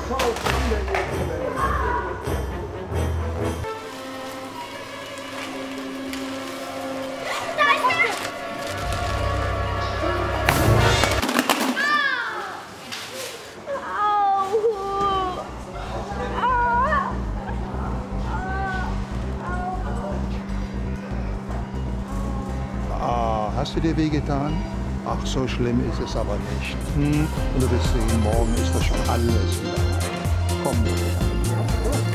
Hast du dir wehgetan? Ach, so schlimm ist es aber nicht. Und du wirst sehen, morgen ist das schon alles wieder. Komm,